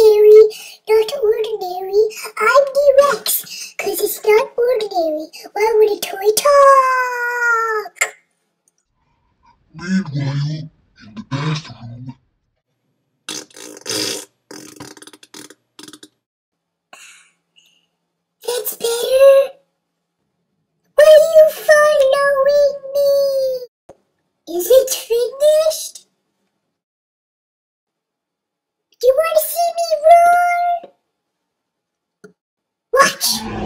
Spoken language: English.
ordinary, not ordinary. I'm the Rex, 'cause it's not ordinary. Why would a toy talk? Meanwhile, in the bathroom, That's better. Why are you following me? Is it finished? Do you want to see me roar? Watch!